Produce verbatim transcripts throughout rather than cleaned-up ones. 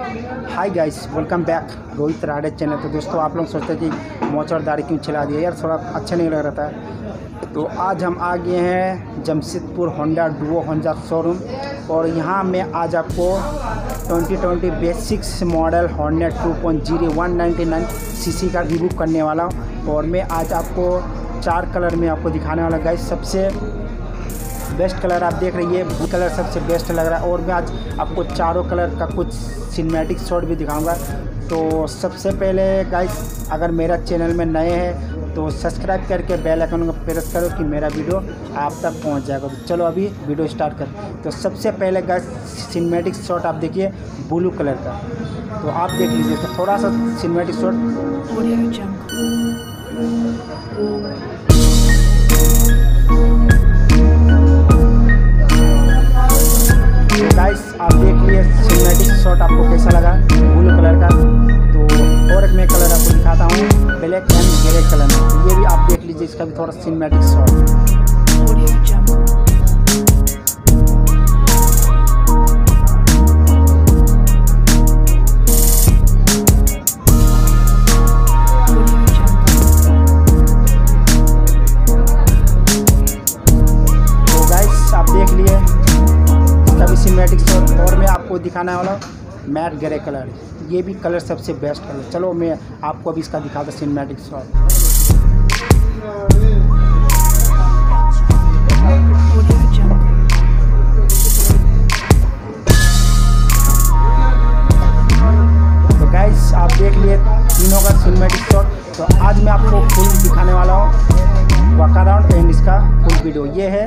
हाय guys, welcome back Rohit Rade channel. तो दोस्तों, आप लोग सोचते हैं कि मोच और दाढ़ी क्यों चला दिया यार, थोड़ा अच्छा नहीं लग रहा था। तो आज हम आ गए हैं Jamshedpur Honda Duo Honda showroom, और यहाँ मैं आज आपको twenty twenty BS six model Honda two point zero one ninety nine CC का रिव्यू करने वाला हूँ। और मैं आज आपको चार कलर में आपको दिखाने वाला गाइस। सबसे बेस्ट कलर आप देख रही है, ब्लू कलर सबसे बेस्ट लग रहा है। और मैं आज आपको चारों कलर का कुछ सिनेमैटिक शॉट भी दिखाऊंगा। तो सबसे पहले गाइस, अगर मेरा चैनल में नए हैं तो सब्सक्राइब करके बेल आइकन को प्रेस करो कि मेरा वीडियो आप तक पहुंच जाएगा। तो चलो अभी वीडियो स्टार्ट कर। तो सबसे पहले गाइस सिनेमैटिक शॉट आप देखिए ब्लू कलर का। तो आप देख लीजिए इसका थोड़ा सा सिनेमैटिक शॉट। गाइस आप देख लिए सिनेमैटिक शॉट, आपको कैसा लगा ब्लू कलर का। तो और एक मैं कलर आपको दिखाता हूँ ब्लैक एंड ग्रे कलर में। ये भी आप देख लीजिए, इसका भी थोड़ा सिनेमैटिक शॉट। तो गाइस आप देख लिए भी सिनेमैटिक शॉट। और मैं आपको दिखाने वाला हूँ मैट ग्रे कलर। ये भी कलर सबसे बेस्ट कलर। चलो मैं आपको अभी इसका दिखाता सिनेमैटिक शॉट। तो गाइस आप देख लिए तीनों का सिनेमैटिक शॉट। तो आज मैं आपको फुल दिखाने वाला हूँ वॉक अराउंड एंड इसका फुल वीडियो। ये है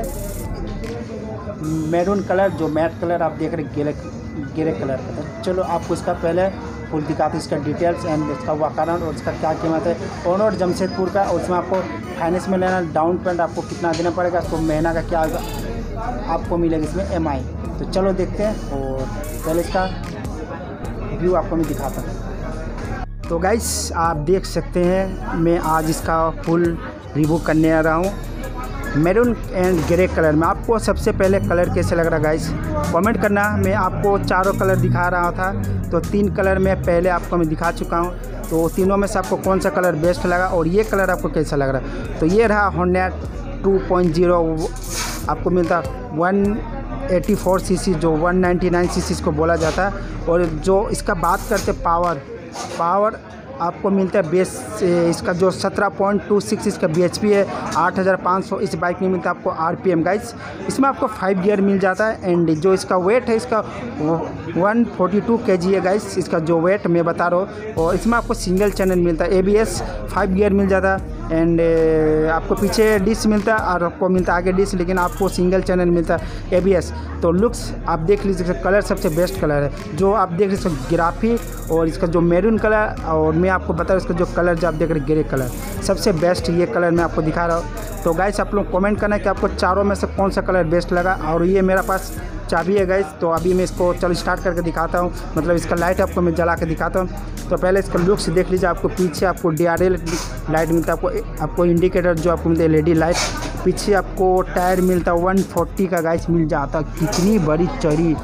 मैरून कलर, जो मैट कलर आप देख रहे ग्रे ग्रे कलर का। तो चलो आपको इसका पहले फुल दिखाते इसका डिटेल्स एंड इसका वॉक अराउंड और इसका क्या कीमत है। ऑनरोड जमशेदपुर का, और उसमें आपको फाइनेंस में लेना, डाउन पेमेंट आपको कितना देना पड़ेगा, उसको महीना का क्या आपको मिलेगा इसमें एम आई। तो चलो देखते हैं, और पहले इसका व्यू आपको मैं दिखाता हूँ। तो गाइस आप देख सकते हैं मैं आज इसका फुल रिव्यू करने आ रहा हूँ मैरून एंड ग्रे कलर में। आपको सबसे पहले कलर कैसे लग रहा गाइस कमेंट करना। मैं आपको चारों कलर दिखा रहा था, तो तीन कलर में पहले आपको मैं दिखा चुका हूं। तो तीनों में से आपको कौन सा कलर बेस्ट लगा और ये कलर आपको कैसा लग रहा। तो ये रहा होंडा टू पॉइंट ज़ीरो, आपको मिलता वन एटी फोर सीसी, जो वन नाइन्टी नाइन सीसी इसको बोला जाता है। और जो इसका बात करते पावर पावर आपको मिलता है बेस, इसका जो सत्रह पॉइंट टू सिक्स इसका बी एच पी है, आठ हज़ार पाँच सौ इस बाइक में मिलता है आपको आर पी एम गाइस। इसमें आपको फाइव गियर मिल जाता है। एंड जो इसका वेट है इसका वन फोर्टी टू के जी है गाइस, इसका जो वेट मैं बता रहा हूँ। और इसमें आपको सिंगल चैनल मिलता है, A B S five gear मिल जाता है। एंड आपको पीछे डिस्क मिलता है और आपको मिलता है आगे डिस्क, लेकिन आपको सिंगल चैनल मिलता है ए बी एस। तो लुक्स आप देख लीजिए, कलर सबसे बेस्ट कलर है जो आप देख लीजिए ग्राफिक, और इसका जो मैरून कलर, और मैं आपको बता रहा हूँ इसका जो कलर जो आप देख रहे ग्रे कलर सबसे बेस्ट ये कलर मैं आपको दिखा रहा हूँ। तो गाइस आप लोग कमेंट करना है कि आपको चारों में से कौन सा कलर बेस्ट लगा। और ये मेरा पास चाबी है गाइस, तो अभी मैं इसको चलो स्टार्ट करके दिखाता हूँ, मतलब इसका लाइट आपको मैं जला के दिखाता हूँ। तो पहले इसका लुक्स देख लीजिए। आपको पीछे आपको डी आर एल लाइट मिलता है, आपको आपको इंडिकेटर जो आपको मिलता है एल ई डी लाइट। पीछे आपको टायर मिलता है वन फोर्टी का गाइस मिल जाता। कितनी बड़ी चौड़ी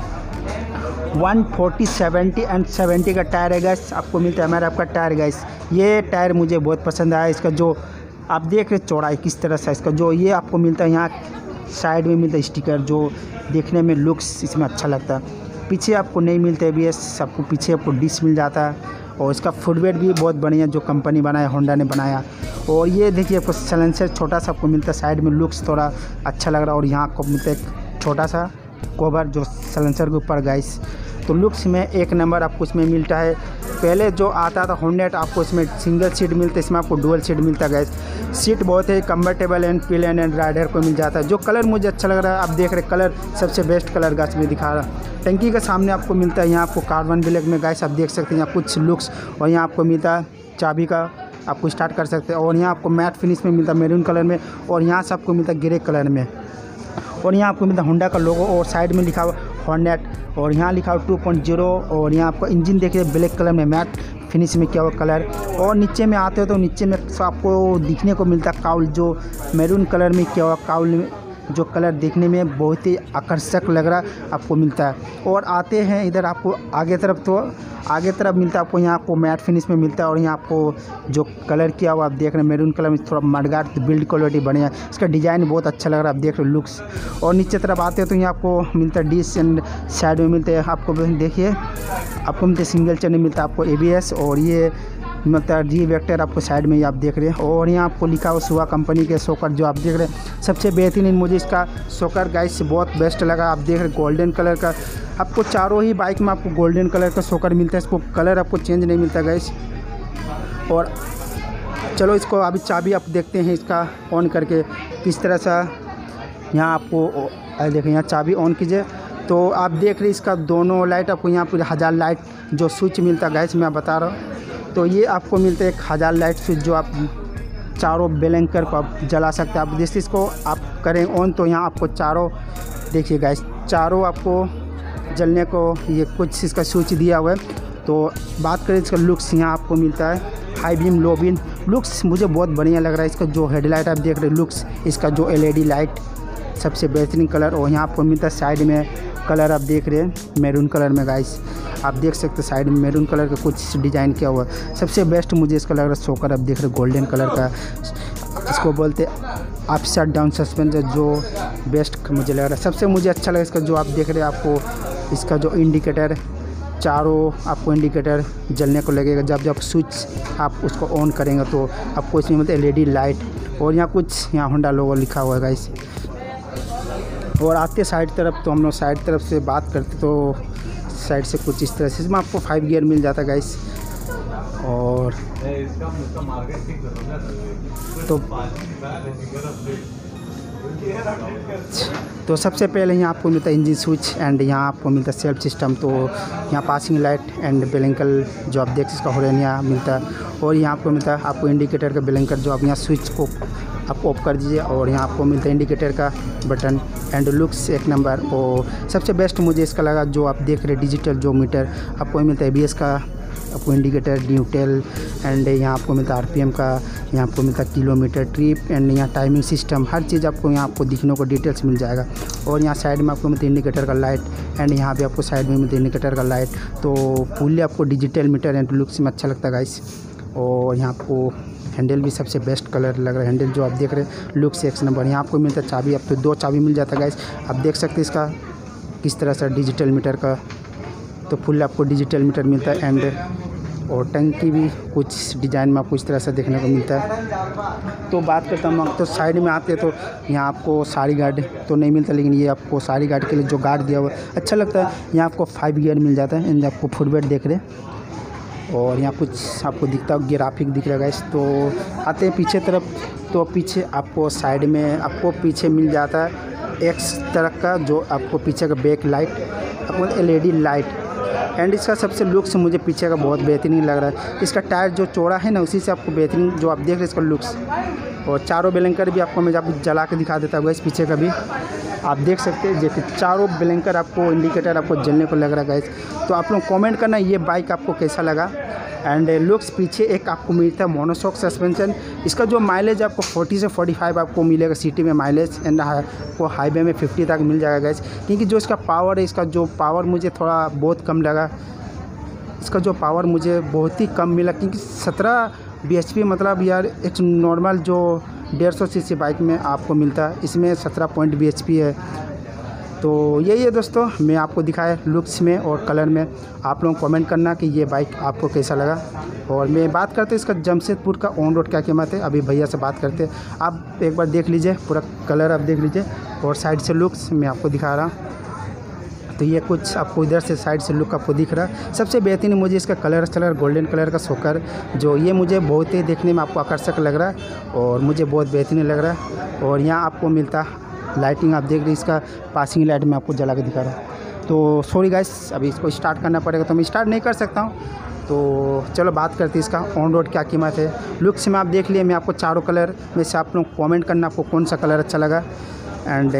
one forty seventy and seventy का टायर है गाइस, आपको मिलता है हमारा आपका टायर गाइस। ये टायर मुझे बहुत पसंद आया। इसका जो आप देख रहे चौड़ाई किस तरह से, इसका जो ये आपको मिलता है यहाँ साइड में मिलता है स्टिकर, जो देखने में लुक्स इसमें अच्छा लगता है। पीछे आपको नहीं मिलता है बी एस, आपको पीछे आपको डिस्क मिल जाता है। और इसका फुटवेयर भी बहुत बढ़िया जो कंपनी बनाया होंडा ने बनाया। और ये देखिए आपको साइलेंसर छोटा सा आपको मिलता है साइड में, लुक्स थोड़ा अच्छा लग रहा है। और यहाँ आपको मिलता है एक छोटा सा कवर जो साइलेंसर के ऊपर गाइस। तो लुक्स में एक नंबर आपको इसमें मिलता है। पहले जो आता था होंडा आपको इसमें सिंगल सीट मिलता है, इसमें आपको डुअल सीट मिलता है गाइस। सीट बहुत है comfortable and pillion and rider को मिल जाता है। जो कलर मुझे अच्छा लग रहा है, आप देख रहे कलर सबसे बेस्ट कलर गाइस में दिखा रहा। टंकी के सामने आपको मिलता है यहाँ आपको कार्बन ब्लैक में गाइस, आप देख सकते हैं यहाँ कुछ लुक्स। और यहाँ आपको मिलता है चाबी का, आपको स्टार्ट कर सकते हैं। और यहाँ आपको मैट फिनिश में मिलता है मैरून कलर में, और यहाँ से आपको मिलता है ग्रे कलर में। और यहाँ आपको मिलता है होंडा का लोगो, और साइड में लिखा हुआ होंडा, और यहाँ लिखा हुआ टू पॉइंट ज़ीरो। और यहाँ आपको इंजन देखिए ब्लैक कलर में मैट फिनिश में किया हुआ कलर। और नीचे में आते हो तो नीचे में आपको दिखने को मिलता है काउल, जो मैरून कलर में किया हुआ काउल जो कलर देखने में बहुत ही आकर्षक लग रहा आपको मिलता है। और आते हैं इधर आपको आगे तरफ, तो आगे तरफ मिलता है आपको यहाँ आपको मैट फिनिश में मिलता है। और यहाँ आपको जो कलर किया हुआ आप देख रहे हैं मैरून कलर में, थोड़ा मडगार्ड, बिल्ड क्वालिटी बढ़िया है, इसका डिज़ाइन बहुत अच्छा लग रहा है, आप देख रहे हो लुक्स। और नीचे तरफ आते हैं तो यहाँ आपको मिलता है डिश एंड साइड में मिलते हैं आपको, देखिए आपको मिलते सिंगल चैनल मिलता है आपको ए बी एस, और ये मतलब जी वेक्टर आपको साइड में ही आप देख रहे हैं। और यहाँ आपको लिखा हुआ सुहा कंपनी के सोकर जो आप देख रहे हैं, सबसे बेहतरीन मुझे इसका सोकर गाइस बहुत बेस्ट लगा। आप देख रहे हैं गोल्डन कलर का, आपको चारों ही बाइक में आपको गोल्डन कलर का सोकर मिलता है, इसको कलर आपको चेंज नहीं मिलता गाइस। और चलो इसको अभी चाबी आप देखते हैं इसका ऑन करके किस तरह सा, यहाँ आपको देखें यहाँ चाबी ऑन कीजिए तो आप देख रहे इसका दोनों लाइट आपको यहाँ पूरे हज़ार लाइट जो स्विच मिलता है गाइस, मैं बता रहा हूँ। तो ये आपको मिलता है एक हज़ार लाइट स्विच जो आप चारों बेलंकर को आप जला सकते हैं। आप जैसे इसको आप करें ऑन तो यहाँ आपको चारों देखिए गाइस, चारों आपको जलने को ये कुछ इसका स्विच दिया हुआ है। तो बात करें इसका लुक्स, यहाँ आपको मिलता है high beam, low beam, looks मुझे बहुत बढ़िया लग रहा है। इसका जो हेडलाइट आप देख रहे हैं लुक्स, इसका जो एल ई डी लाइट सबसे बेहतरीन कलर। और यहाँ आपको मिलता है साइड में कलर आप देख रहे हैं मैरून कलर में गाइस, आप देख सकते हैं साइड में मैरून कलर का कुछ डिज़ाइन किया हुआ है। सबसे बेस्ट मुझे इसका लग रहा है सोकर, आप देख रहे हैं गोल्डन कलर का, इसको बोलते अपसाइड डाउन सस्पेंसर, जो बेस्ट मुझे लग रहा है। सबसे मुझे अच्छा लगा इसका जो आप देख रहे हैं आपको इसका जो इंडिकेटर, चारों आपको इंडिकेटर जलने को लगेगा जब जब स्विच आप उसको ऑन करेंगे तो आपको इसमें मतलब एल ई डी लाइट। और यहाँ कुछ यहाँ होंडा लोगो लिखा हुआ है गाइस। और आते साइड तरफ तो हम लोग साइड तरफ से बात करते तो साइड से कुछ इस तरह से इसमें आपको फाइव गियर मिल जाता है गाइस। और तो तो सबसे पहले यहाँ आपको मिलता है इंजन स्विच एंड यहाँ आपको मिलता है सेल्फ सिस्टम। तो यहाँ पासिंग लाइट एंड बेलंकल जो आप देख इसका हॉर्न यहाँ मिलता है। और यहाँ आपको मिलता है आपको इंडिकेटर का बेलंकर जो आप यहाँ स्विच को आप ऑफ कर दीजिए। और यहाँ आपको मिलता है इंडिकेटर का बटन एंड लुक्स एक नंबर। और सबसे बेस्ट मुझे इसका लगा जो आप देख रहे डिजिटल जो मीटर आपको मिलता है ए बी एस का, आपको इंडिकेटर न्यूट्रल एंड यहाँ आपको मिलता है आर पी एम का, यहाँ आपको मिलता है किलोमीटर ट्रिप एंड यहाँ टाइमिंग सिस्टम, हर चीज़ आपको यहाँ आपको दिखने को डिटेल्स मिल जाएगा। और यहाँ साइड में आपको मिलता है इंडिकेटर का लाइट एंड यहाँ पे आपको साइड में मिलता है इंडिकेटर का लाइट। तो फुल्ली आपको डिजिटल मीटर एंड लुक्स में अच्छा लगता है गाइस। और यहाँ आपको हैंडल भी सबसे बेस्ट कलर लग रहा है, हैंडल जो आप देख रहे हैं लुक्स एक नंबर। यहाँ आपको मिलता है चाबी, आपको दो चाबी मिल जाता है गाइस, आप देख सकते हैं इसका किस तरह से डिजिटल मीटर का, तो फुल आपको डिजिटल मीटर मिलता है। एंड और टंकी भी कुछ डिज़ाइन में आपको इस तरह से देखने को मिलता है। तो बात करता हूँ तो साइड में आते तो यहाँ आपको सारी गार्ड तो नहीं मिलता, लेकिन ये आपको सारी गार्ड के लिए जो गार्ड दिया हुआ अच्छा लगता है। यहाँ आपको फाइव गियर मिल जाता है एंड आपको फुटबेट देख रहे हैं। और यहाँ कुछ आपको दिखता है ग्राफिक दिख रहा है गाइस। तो आते हैं पीछे तरफ, तो पीछे आपको साइड में आपको पीछे मिल जाता है एक तरह का जो आपको पीछे का बैक लाइट, आपको L E D light and इसका सबसे लुक्स मुझे पीछे का बहुत बेहतरीन लग रहा है। इसका टायर जो चौड़ा है ना उसी से आपको बेहतरीन जो आप देख रहे हैं इसका लुक्स। और चारों बेलंकर भी आपको मैं जब जला के दिखा देता हूँ इस पीछे का भी आप देख सकते हैं, जैसे चारों बेलंकर आपको इंडिकेटर आपको जलने को लग रहा है गाइस। तो आप लोग कमेंट करना ये बाइक आपको कैसा लगा। एंड लुक्स पीछे एक आपको मिलता है मोनोशॉक सस्पेंशन, इसका जो माइलेज आपको चालीस से पैंतालीस आपको मिलेगा सिटी में माइलेज एंड आपको हाईवे में पचास तक मिल जाएगा गाइस। क्योंकि जो इसका पावर है, इसका जो पावर मुझे थोड़ा बहुत कम लगा, इसका जो पावर मुझे बहुत ही कम मिला। क्योंकि सत्रह बी एच पी मतलब यार एक नॉर्मल जो डेढ़ सौ सी सी बाइक में आपको मिलता है, इसमें सत्रह पॉइंट बी एच पी है। तो यही है दोस्तों, मैं आपको दिखाया लुक्स में और कलर में। आप लोग कमेंट करना कि ये बाइक आपको कैसा लगा। और मैं बात करते इसका जमशेदपुर का ऑन रोड क्या कीमत है, अभी भैया से बात करते हैं। आप एक बार देख लीजिए पूरा कलर, आप देख लीजिए और साइड से लुक्स मैं आपको दिखा रहा हूँ। तो ये कुछ आपको इधर से साइड से लुक आपको दिख रहा है। सबसे बेहतरीन मुझे इसका कलर कलर गोल्डन कलर का सोकर जो ये मुझे बहुत ही देखने में आपको आकर्षक लग रहा है और मुझे बहुत बेहतरीन लग रहा है। और यहाँ आपको मिलता लाइटिंग, आप देख रहे इसका पासिंग लाइट में आपको जला के दिखा रहा है। तो सॉरी गाइस, अभी इसको स्टार्ट करना पड़ेगा तो मैं स्टार्ट नहीं कर सकता हूँ। तो चलो बात करते हैं इसका ऑन रोड क्या कीमत है। लुक्स में आप देख लिए, मैं आपको चारों कलर में से आप लोग कमेंट करना आपको कौन सा कलर अच्छा लगा। एंड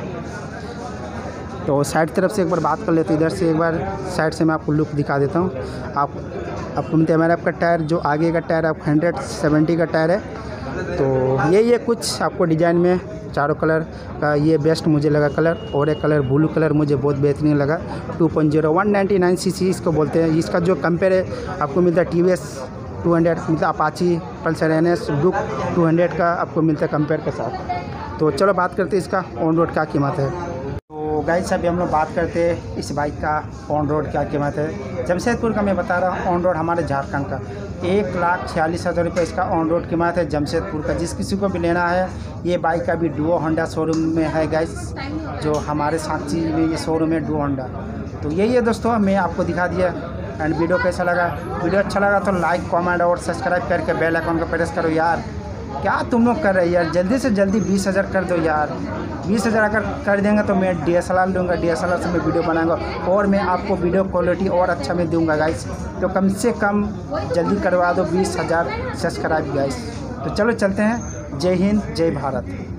तो साइड तरफ से एक बार बात कर लेते हैं, इधर से एक बार साइड से मैं आपको लुक दिखा देता हूँ। आप आपको मिलता है हमारा आपका टायर जो आगे का टायर आप हंड्रेड सेवेंटी का टायर है तो यही है कुछ आपको डिज़ाइन में चारों कलर का ये बेस्ट मुझे लगा कलर, और एक कलर ब्लू कलर मुझे बहुत बेहतरीन लगा। Two point zero one ninety nine C C इसको बोलते हैं। इसका जो कंपेयर है आपको मिलता है T V S two hundred, मिलता है Apache Pulsar N S Duke two hundred का आपको मिलता है कंपेयर के साथ। तो चलो बात करते हैं इसका ऑन रोड क्या कीमत है। तो गाइस अभी हम लोग बात करते हैं इस बाइक का ऑन रोड क्या कीमत है। जमशेदपुर का मैं बता रहा हूँ ऑन रोड हमारे झारखंड का एक लाख छियालीस हज़ार रुपये इसका ऑन रोड कीमत है जमशेदपुर का। जिस किसी को भी लेना है ये बाइक अभी डुओ होंडा शोरूम में है गाइस, जो हमारे सांची में ये शोरूम है डुओ होंडा। तो यही है दोस्तों, मैं आपको दिखा दिया। एंड वीडियो कैसा लगा, वीडियो अच्छा लगा तो लाइक कमेंट और सब्सक्राइब करके बेल आइकन को प्रेस करो। यार क्या तुम लोग कर रहे हैं यार, जल्दी से जल्दी बीस हज़ार कर दो यार। बीस हज़ार अगर कर देंगे तो मैं डी एस एल आर लूँगा, डी एस एल आर से मैं वीडियो बनाऊंगा और मैं आपको वीडियो क्वालिटी और अच्छा मैं दूंगा गाइस। तो कम से कम जल्दी करवा दो बीस हज़ार सब्सक्राइब गाइस। तो चलो चलते हैं। जय हिंद जय भारत।